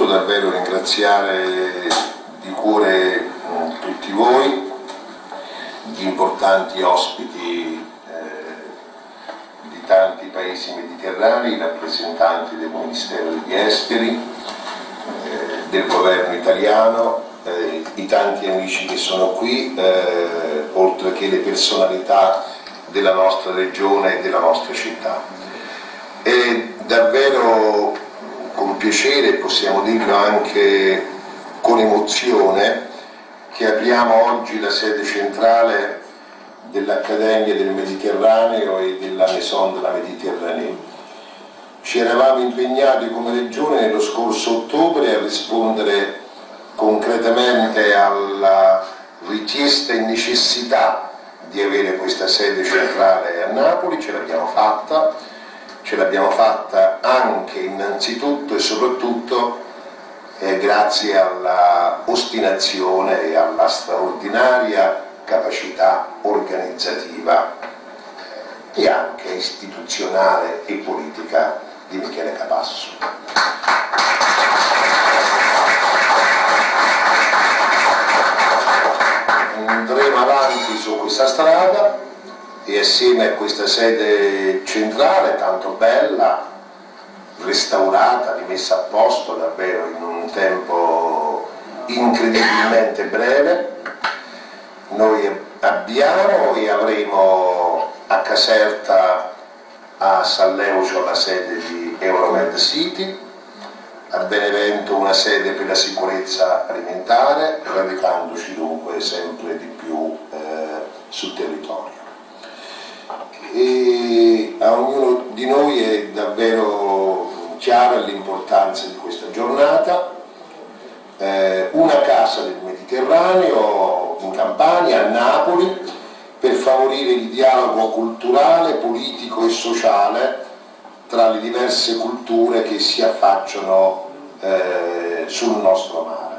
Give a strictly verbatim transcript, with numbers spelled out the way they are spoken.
davvero ringraziare di cuore tutti voi, gli importanti ospiti eh, di tanti paesi mediterranei, i rappresentanti del Ministero degli Esteri, eh, del governo italiano, eh, i tanti amici che sono qui, eh, oltre che le personalità della nostra regione e della nostra città. È davvero con piacere, possiamo dirlo anche con emozione, che apriamo oggi la sede centrale dell'Accademia del Mediterraneo e della Maison de la Méditerranée. Ci eravamo impegnati come Regione nello scorso ottobre a rispondere concretamente alla richiesta e necessità di avere questa sede centrale a Napoli. Ce l'abbiamo fatta, ce l'abbiamo fatta anche innanzitutto e soprattutto eh, grazie alla ostinazione e alla straordinaria capacità organizzativa e anche istituzionale e politica di Michele Capasso. Andremo avanti su questa strada e assieme a questa sede centrale tanto bella, restaurata, rimessa a posto davvero in un tempo incredibilmente breve, noi abbiamo e avremo a Caserta, a San Leucio, la sede di Euromed City, a Benevento una sede per la sicurezza alimentare, radicandoci dunque sempre di più eh, sul territorio. E a ognuno di noi è davvero chiara l'importanza di questa giornata. Eh, una casa del Mediterraneo in Campania, a Napoli, per favorire il dialogo culturale, politico e sociale tra le diverse culture che si affacciano eh, sul nostro mare.